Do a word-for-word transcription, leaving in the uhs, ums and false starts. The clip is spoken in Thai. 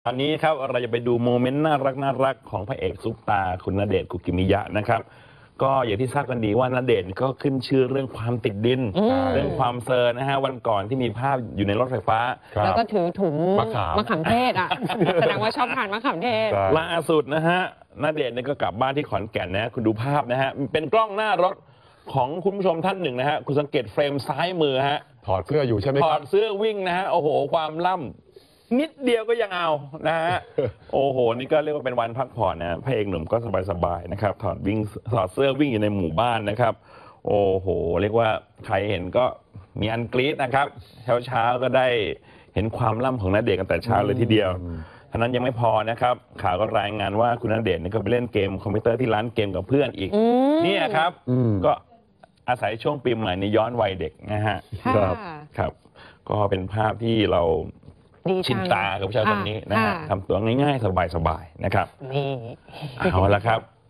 ตอนนี้ครับเราจะไปดูโมเมนต์น่ารักน่ารักของพระเอกซุปตาคุณณเดชน์คุกิมิยะนะครับก็อย่างที่ทราบกันดีว่าณเดชน์ก็ขึ้นชื่อเรื่องความติดดินเรื่องความเซอร์นะฮะวันก่อนที่มีภาพอยู่ในรถไฟฟ้าแล้วก็ถือถุงมะขามมะขามเทศอ่ะแสดงว่าชอบทานมะขามเทศล่าสุดนะฮะณเดชน์ก็กลับบ้านที่ขอนแก่นนะคุณดูภาพนะฮะเป็นกล้องหน้ารถของคุณผู้ชมท่านหนึ่งนะฮะคุณสังเกตเฟรมซ้ายมือฮะถอดเสื้ออยู่ใช่ไหมครับถอดเสื้อวิ่งนะฮะโอ้โหความล่ำนิดเดียวก็ยังเอานะฮะ โอ้โหนี่ก็เรียกว่าเป็นวันพักผ่อนนะพระเอกหนุ่มก็สบายๆนะครับถอดวิ่งถอดเสื้อวิ่งอยู่ในหมู่บ้านนะครับโอ้โหเรียกว่าใครเห็นก็มีอันกรี๊ดนะครับเช้าๆก็ได้เห็นความล่ำของณเดชน์กันแต่เช้าเลยทีเดียวเท่านั้นยังไม่พอนะครับข่าวก็รายงานว่าคุณณเดชน์นี่ก็ไปเล่นเกมคอมพิวเตอร์ที่ร้านเกมกับเพื่อนอีกนี่ครับก็อาศัยช่วงปีใหม่ในย้อนวัยเด็กนะฮะครับครับก็เป็นภาพที่เราชินตากับผู้ชายคนนี้นะฮะทำตัวง่ายๆสบายๆนะครับนี่เอาละครับ